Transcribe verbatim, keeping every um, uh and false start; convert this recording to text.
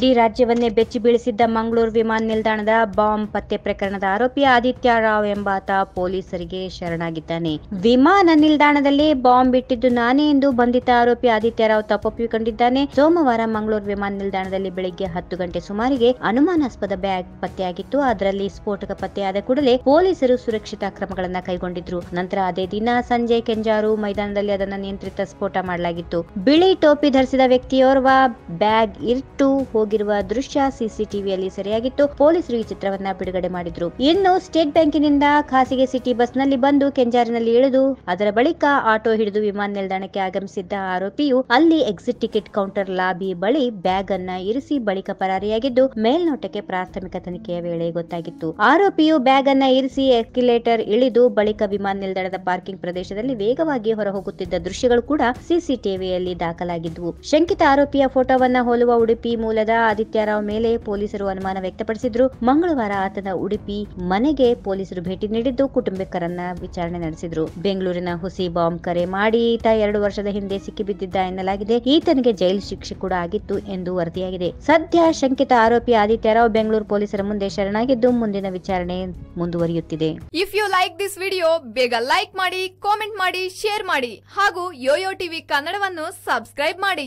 ಇಡೀ ರಾಜ್ಯವನ್ನೇ ಬೆಚ್ಚಿ ಬೀಳಿಸಿದ್ದ ಮಂಗಳೂರು ವಿಮಾನ ನಿಲ್ದಾಣದ ಬಾಂಬ್ ಪತ್ತೆ ಪ್ರಕರಣದ ಆರೋಪಿ ಆದಿತ್ಯ ರಾವ್ ಎಂಬಾತ ಪೊಲೀಸರಿಗೆ ಶರಣಾಗಿದ್ದಾನೆ. ವಿಮಾನ ನಿಲ್ದಾಣದಲ್ಲಿ ಬಾಂಬ್ ಇಟ್ಟಿದ್ದು ನಾನೇ ಎಂದು ಬಂಧಿತ ಆರೋಪಿ ಆದಿತ್ಯ ರಾವ್ ತಪ್ಪೊಪ್ಪಿಕೊಂಡಿದ್ದಾನೆ. ಸೋಮವಾರ ಮಂಗಳೂರು ವಿಮಾನ ನಿಲ್ದಾಣದಲ್ಲಿ ಬೆಳಿಗ್ಗೆ ಹತ್ತು ಗಂಟೆ ಸುಮಾರಿಗೆ ಅನುಮಾನಾಸ್ಪದ ಬ್ಯಾಗ್ ಪತ್ತೆಯಾಗಿತ್ತು. ಅದರಲ್ಲಿ ಸ್ಫೋಟಕ ಪತ್ತೆಯಾದ ಕೂಡಲೇ ಪೊಲೀಸರು ಸುರಕ್ಷಿತಾ ಕ್ರಮಗಳನ್ನು ಕೈಗೊಂಡಿದ್ರು. ನಂತರ ಅದೇ ದಿನ ಸಂಜೆ ಕೆಂಜಾರು ಮೈದಾನದಲ್ಲಿ ಅದನ್ನು ನಿಯಂತ್ರಿತ ಸ್ಫೋಟ ಮಾಡಲಾಗಿತ್ತು. ಬಿಳಿ ಟೋಪಿ ಧರಿಸಿದ ವ್ಯಕ್ತಿಯೋರ್ವ ಬ್ಯಾಗ್ ಇಟ್ಟು ಹೋಗಿರುವ ದೃಶ್ಯ ಸಿಸಿಟಿವಿಯಲ್ಲಿ ಸೆರೆಯಾಗಿತ್ತು. ಪೊಲೀಸರು ಈ ಚಿತ್ರವನ್ನ ಬಿಡುಗಡೆ ಮಾಡಿದ್ರು. ಇನ್ನು ಸ್ಟೇಟ್ ಬ್ಯಾಂಕಿನಿಂದ ಖಾಸಗಿ ಸಿಟಿ ಬಸ್ ನಲ್ಲಿ ಬಂದು ಕೆಂಜಾರಿನಲ್ಲಿ ಇಳಿದು ಅದರ ಬಳಿಕ ಆಟೋ ಹಿಡಿದು ವಿಮಾನ ನಿಲ್ದಾಣಕ್ಕೆ ಆಗಮಿಸಿದ್ದ ಆರೋಪಿಯು ಅಲ್ಲಿ ಎಕ್ಸಿಟ್ ಟಿಕೆಟ್ ಕೌಂಟರ್ ಲಾಬಿ ಬಳಿ ಬ್ಯಾಗ್ ಅನ್ನ ಇರಿಸಿ ಬಳಿಕ ಪರಾರಿಯಾಗಿದ್ದು ಮೇಲ್ನೋಟಕ್ಕೆ ಪ್ರಾಥಮಿಕ ತನಿಖೆಯ ವೇಳೆ ಗೊತ್ತಾಗಿತ್ತು. ಆರೋಪಿಯು ಬ್ಯಾಗ್ ಅನ್ನ ಇರಿಸಿ ಎಸ್ಕಲೇಟರ್ ಇಳಿದು ಬಳಿಕ ವಿಮಾನ ನಿಲ್ದಾಣದ ಪಾರ್ಕಿಂಗ್ ಪ್ರದೇಶದಲ್ಲಿ ವೇಗವಾಗಿ ಹೊರಹೋಗುತ್ತಿದ್ದ ದೃಶ್ಯಗಳು ಕೂಡ ಸಿಸಿಟಿವಿಯಲ್ಲಿ ದಾಖಲಾಗಿದ್ವು. ಶಂಕಿತ ಆರೋಪಿಯ ಫೋಟೋವನ್ನ ಹೋಲುವ ಉಡುಪಿ ಮೂಲದ ಆದಿತ್ಯ ರಾವ್ ಮೇಲೆ ಪೊಲೀಸರು ಅನುಮಾನ ವ್ಯಕ್ತಪಡಿಸಿದ್ರು. ಮಂಗಳವಾರ ಆತನ ಉಡುಪಿ ಮನೆಗೆ ಪೊಲೀಸರು ಭೇಟಿ ನೀಡಿದ್ದು ಕುಟುಂಬಿಕರನ್ನ ವಿಚಾರಣೆ ನಡೆಸಿದ್ರು. ಬೆಂಗಳೂರಿನ ಹುಸಿ ಬಾಂಬ್ ಕರೆ ಮಾಡಿ ಈತ ಎರಡು ವರ್ಷದ ಹಿಂದೆ ಸಿಕ್ಕಿಬಿದ್ದಿದ್ದ ಎನ್ನಲಾಗಿದೆ. ಈತನಿಗೆ ಜೈಲು ಶಿಕ್ಷೆ ಕೂಡ ಆಗಿತ್ತು ಎಂದು ವರದಿಯಾಗಿದೆ. ಸದ್ಯ ಶಂಕಿತ ಆರೋಪಿ ಆದಿತ್ಯ ರಾವ್ ಬೆಂಗಳೂರು ಪೊಲೀಸರ ಮುಂದೆ ಶರಣಾಗಿದ್ದು ಮುಂದಿನ ವಿಚಾರಣೆ ಮುಂದುವರಿಯುತ್ತಿದೆ. If you like this video ಬೇಗ ಲೈಕ್ ಮಾಡಿ, ಕಾಮೆಂಟ್ ಮಾಡಿ, ಶೇರ್ ಮಾಡಿ ಹಾಗೂ ಯೋಯೋ ಟಿವಿ ಕನ್ನಡವನ್ನು ಸಬ್ಸ್ಕ್ರೈಬ್ ಮಾಡಿ.